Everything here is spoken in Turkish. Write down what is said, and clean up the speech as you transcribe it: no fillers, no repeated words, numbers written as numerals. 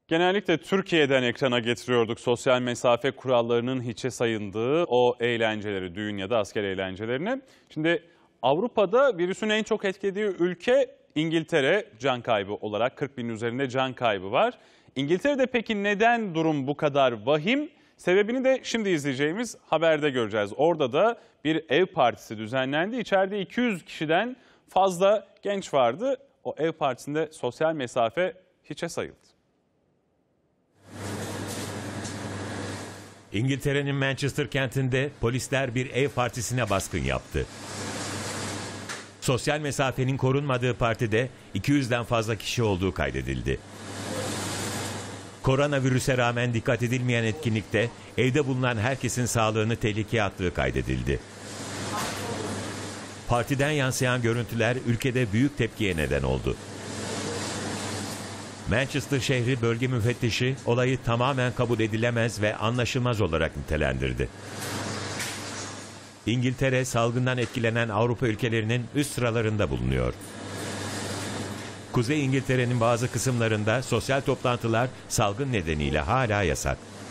Genellikle Türkiye'den ekrana getiriyorduk sosyal mesafe kurallarının hiçe sayıldığı o eğlenceleri, düğün ya da asker eğlencelerini. Şimdi Avrupa'da virüsün en çok etkilediği ülke İngiltere, can kaybı olarak 40 binin üzerinde can kaybı var. İngiltere'de peki neden durum bu kadar vahim? Sebebini de şimdi izleyeceğimiz haberde göreceğiz. Orada da bir ev partisi düzenlendi. İçeride 200 kişiden fazla genç vardı. O ev partisinde sosyal mesafe hiçe sayıldı. İngiltere'nin Manchester kentinde polisler bir ev partisine baskın yaptı. Sosyal mesafenin korunmadığı partide 200'den fazla kişi olduğu kaydedildi. Koronavirüse rağmen dikkat edilmeyen etkinlikte evde bulunan herkesin sağlığını tehlikeye attığı kaydedildi. Partiden yansıyan görüntüler ülkede büyük tepkiye neden oldu. Manchester şehri bölge müfettişi olayı tamamen kabul edilemez ve anlaşılmaz olarak nitelendirdi. İngiltere salgından etkilenen Avrupa ülkelerinin üst sıralarında bulunuyor. Kuzey İngiltere'nin bazı kısımlarında sosyal toplantılar salgın nedeniyle hala yasak.